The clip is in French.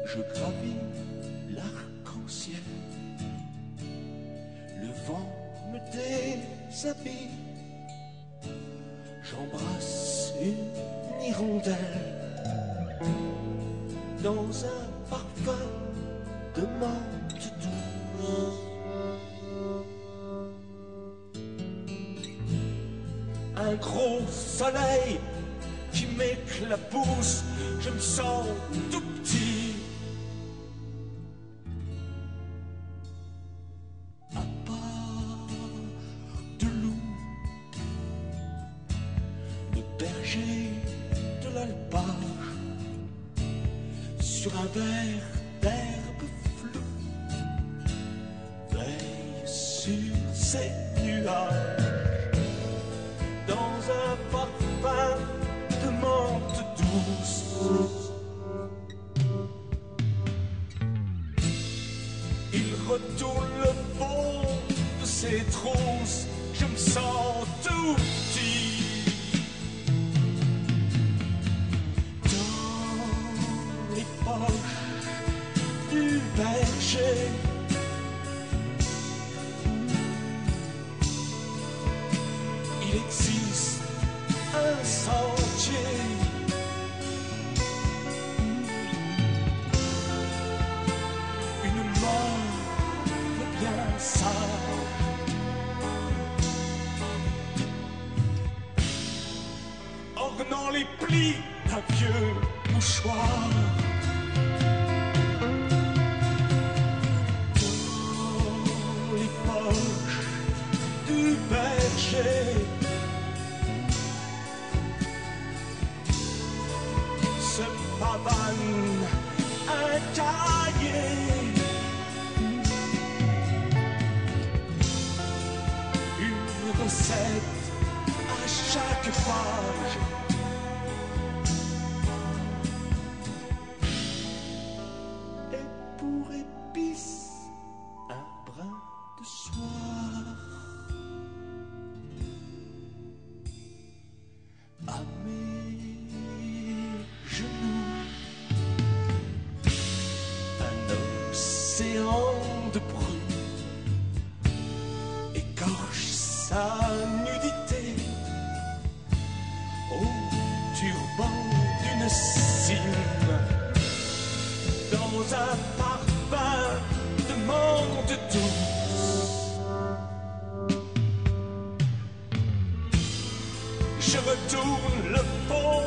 Je gravis l'arc-en-ciel, le vent me déshabille, j'embrasse une hirondelle dans un parfum de menthe douce. Un gros soleil qui m'éclabousse, je me sens tout petit. À pas de loup, de berger de l'alpage, sur un verre d'herbe floue, veille sur ces nuages, dans un parfum de menthe douce. Il retourne le fond de ses trousses, je me sens tout petit. Dans les poches du berger, il existe un sentier, une mort de bien ça. Ornant les plis d'un vieux mouchoir, dans les poches du berger, se pavane un cahier, une recette à chaque page. Et pour épice, un brin de soie. À mes genoux, un océan de brume écorche sa nudité au turban d'une cime, dans un parfum de menthe douce. Je retourne le pont